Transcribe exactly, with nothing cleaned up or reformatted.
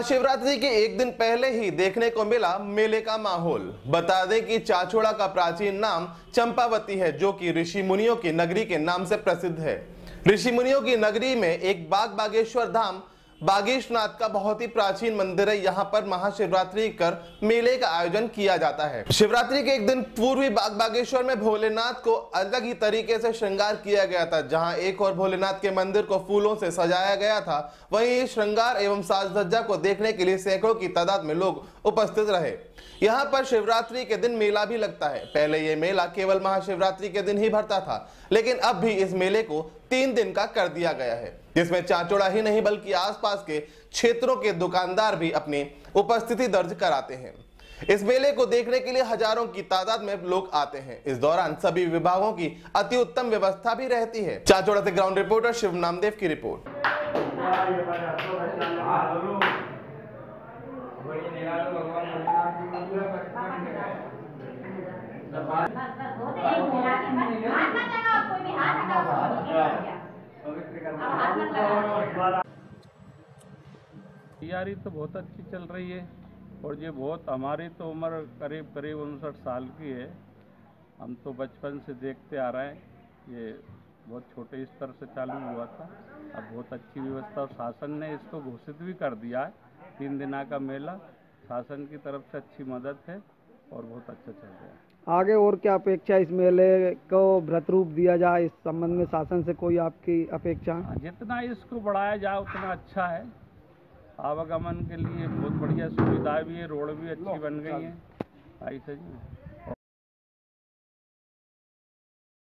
महाशिवरात्रि के एक दिन पहले ही देखने को मिला मेले का माहौल। बता दें कि चाचौड़ा का प्राचीन नाम चंपावती है, जो कि ऋषि मुनियों की नगरी के नाम से प्रसिद्ध है। ऋषि मुनियों की नगरी में एक बाग बागेश्वर धाम बागेशनाथ का बहुत ही प्राचीन मंदिर है। यहाँ पर महाशिवरात्रि कर मेले का आयोजन किया जाता है। शिवरात्रि के एक दिन पूर्व ही बाग बागेश्वर में भोलेनाथ को अलग ही तरीके से श्रृंगार किया गया था। जहाँ एक और भोलेनाथ के मंदिर को फूलों से सजाया गया था, वहीं श्रृंगार एवं साज सज्जा को देखने के लिए सैकड़ों की तादाद में लोग उपस्थित रहे। यहाँ पर शिवरात्रि के दिन मेला भी लगता है। पहले ये मेला केवल महाशिवरात्रि के दिन ही भरता था, लेकिन अब भी इस मेले को तीन दिन का कर दिया गया है, जिसमें चाचौड़ा ही नहीं बल्कि आसपास के क्षेत्रों के दुकानदार भी अपनी उपस्थिति दर्ज कराते हैं। इस मेले को देखने के लिए हजारों की तादाद में लोग आते हैं। इस दौरान सभी विभागों की अति उत्तम व्यवस्था भी रहती है। चाचौड़ा से ग्राउंड रिपोर्टर शिव नामदेव की रिपोर्ट। तैयारी तो बहुत अच्छी चल रही है और ये बहुत, हमारी तो उम्र करीब करीब उनसठ साल की है। हम तो बचपन से देखते आ रहे हैं। ये बहुत छोटे स्तर से चालू हुआ था, अब बहुत अच्छी व्यवस्था और शासन ने इसको घोषित भी कर दिया है। तीन दिना का मेला शासन की तरफ से अच्छी मदद है और बहुत अच्छा चल रहा है। आगे और क्या अपेक्षा, इस मेले को भ्रत रूप दिया जाए, इस संबंध में शासन से कोई आपकी अपेक्षा? जितना इसको बढ़ाया जाए उतना अच्छा है। आवागमन के लिए बहुत बढ़िया सुविधाएं भी है, रोड भी अच्छी बन गई है। ऐसा जी।